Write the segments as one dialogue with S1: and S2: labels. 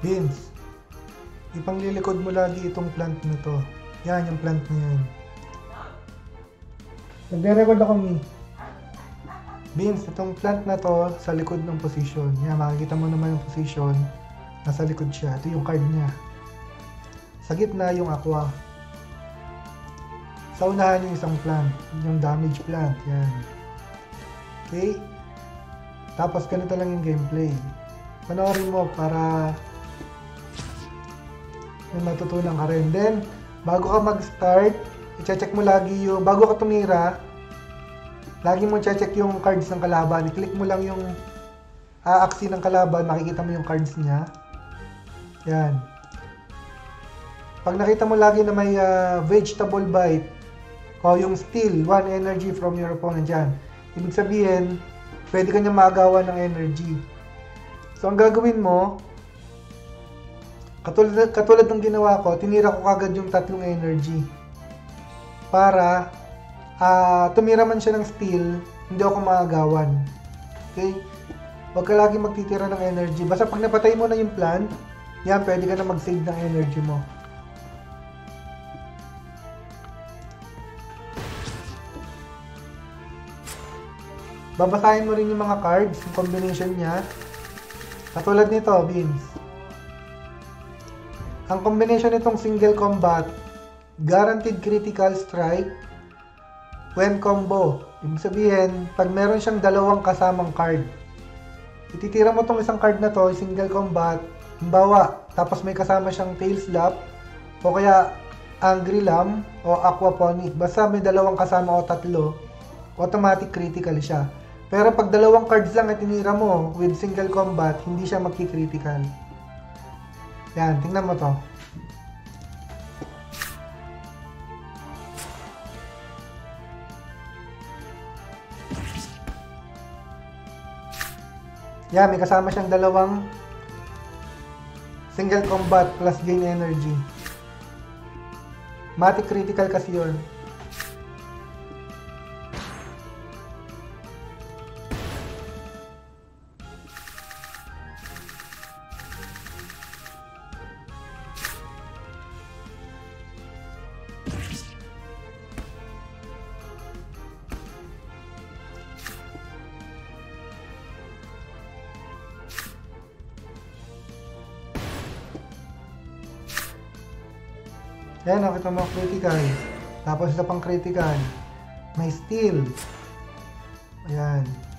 S1: Vince, ipanglilikod mo lagi itong plant na to. Yan, yung plant na yan. Nagre-record ako, Mi. Vince, itong plant na to sa likod ng position. Yan, makikita mo naman yung position. Nasa likod siya. Ito yung card niya. Sa gitna yung aqua. Sa unahan yung isang plant. Yung damage plant. Yan. Okay? Tapos ganito lang yung gameplay. Panoorin mo para may matutunan ka rin. Then, bago ka mag-start, i-check mo lagi yung, bago ka tumira, lagi mo check yung cards ng kalaban. I-click mo lang yung aaksi ng kalaban, makikita mo yung cards niya. Yan. Pag nakita mo lagi na may vegetable bite, o yung steal 1 energy from your opponent dyan, ibig sabihin, pwede ka niya maagawan ng energy. So, ang gagawin mo, katulad ng ginawa ko, tinira ko kagad yung 3 energy. Para, tumira man siya ng steal, hindi ako maagawan. Okay? Huwag ka lagi magtitira ng energy. Basta pag napatay mo na yung plant, yan, pwede ka na mag-save ng energy mo. Babasahin mo rin yung mga cards, yung combination niya. Katulad nito, Vince. Ang combination nitong single combat, guaranteed critical strike, when combo. Ibig sabihin, pag meron siyang dalawang kasamang card, ititira mo tong isang card na to, single combat, halimbawa, tapos may kasama siyang tail slap, o kaya angry lamb, o aquaponic. Basta may dalawang kasama o 3, automatic critical siya. Pero pag dalawang cards lang at tinira mo with single combat, hindi siya magki-critical. Yan, tingnan mo to. Yan, may kasama siyang dalawang single combat plus gain energy. Matic critical kasi yun. Yan, nakita mo critical. Tapos isa pang critical. May steal. Ayan.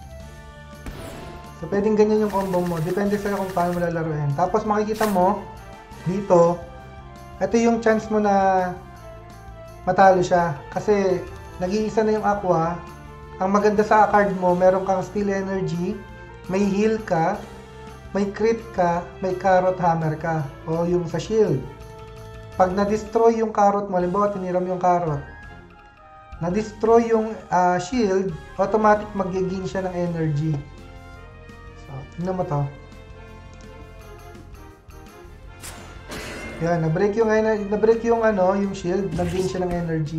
S1: So, pwedeng ganyan yung combo mo. Depende sa'yo kung paano mo lalaruin. Tapos makikita mo, dito, ito yung chance mo na matalo siya. Kasi, nag-iisa na yung aqua. Ang maganda sa card mo, meron kang steal energy, may heal ka, may crit ka, may carrot hammer ka. O yung sa shield. Pag na-destroy yung carrot mo, halimbawa tinira mo yung carrot, na-destroy yung shield, automatic mag-gain siya ng energy. So, tingnan mo to. Yan, na-break yung yung shield, nag-gain siya ng energy.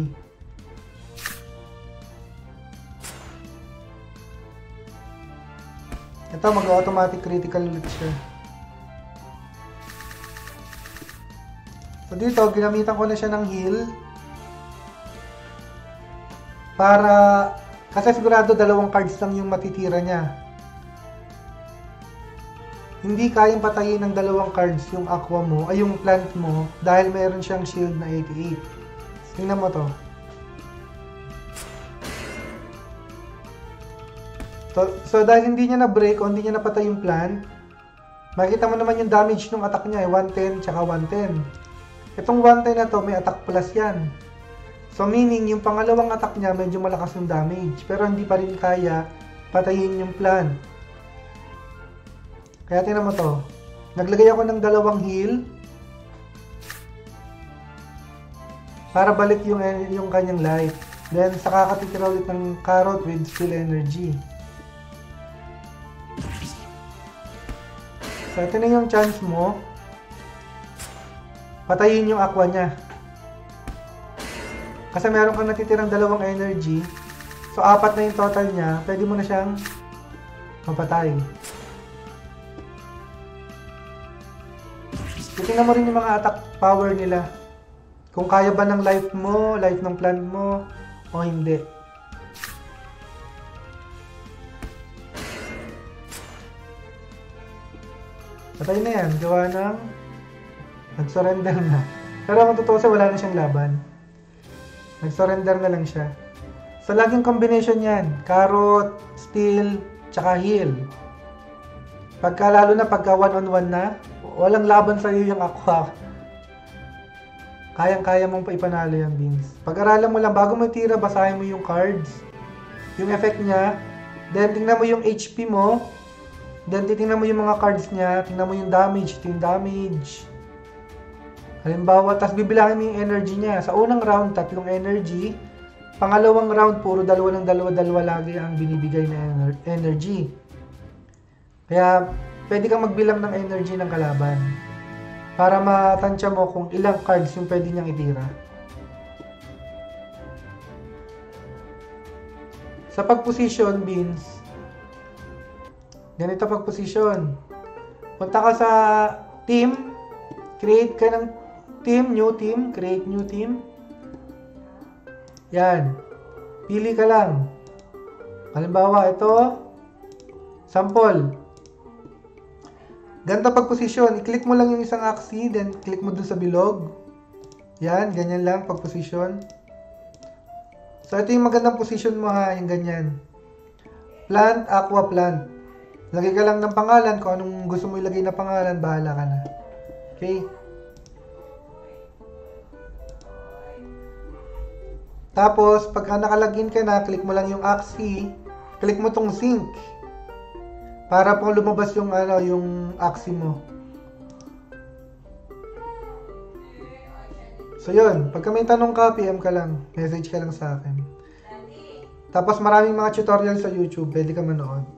S1: Ito, mag-automatic critical ulit siya. So dito, ginamitan ko na siya ng heal. Para, kasi sigurado 2 cards lang yung matitira niya. Hindi kayang patayin ng 2 cards yung aqua mo, ay yung plant mo, dahil mayroon siyang shield na 88. Tingnan mo to. So dahil hindi niya na-break o hindi niya napatay yung plant, makikita mo naman yung damage ng attack niya, 110 tsaka 110. Itong 110 na to, may attack plus yan. So meaning, yung pangalawang attack niya, medyo malakas yung damage. Pero hindi pa rin kaya patayin yung plant. Kaya tingnan mo to. Naglagay ako ng 2 heal. Para balik yung kanyang life. Then, saka katitira ulit ng carrot with steal energy. So, ito na yung chance mo. Patayin yung aqua niya. Kasi meron kang natitirang 2 energy. So, 4 na yung total niya. Pwede mo na siyang mapatay. Tingnan mo rin yung mga attack power nila. Kung kaya ba ng life mo, life ng plant mo, o hindi. Patay na yan. Gawa ng nag-surrender na. Pero kung tutuusin, wala na siyang laban. Nag-surrender na lang siya. So, laging combination yan. Carrot, steel, tsaka heal. Lalo na pagka one-on-one na, walang laban sa iyo yung aqua. Kayang-kaya mong ipanalo yung Beans. Pag-aralan mo lang, bago mo tira, basahin mo yung cards. Yung effect niya. Then, tingnan mo yung HP mo. Then, titingnan mo yung mga cards niya. Tingnan mo yung damage. Ito yung damage. Halimbawa, tapos bibilangin mo yung energy niya. Sa unang round, 3 energy. Pangalawang round, puro 2 ng 2 lagi ang binibigay na energy. Kaya, pwede kang magbilang ng energy ng kalaban. Para matansya mo kung ilang cards yung pwede niyang itira. Sa pag-position, Beans, ganito pag-position. Punta ka sa team, create ka ng team, new team, create new team. Yan. Pili ka lang. Halimbawa, ito, sample. Ganito pag-position. I-click mo lang yung isang axis, then click mo dun sa bilog. Yan, ganyan lang pag-position. So, ito yung magandang position mo ha, yung ganyan. Plant, aqua, plant. Lagay ka lang ng pangalan, kung anong gusto mo ilagay na pangalan, bahala ka na. Okay? Tapos, pagka nakalagin ka na, click mo lang yung axis, click mo tong sync. Para po lumabas yung yung axis mo. So yun, pagka may tanong ka, PM ka lang, message ka lang sa akin. Tapos maraming mga tutorial sa YouTube, pwede ka manood.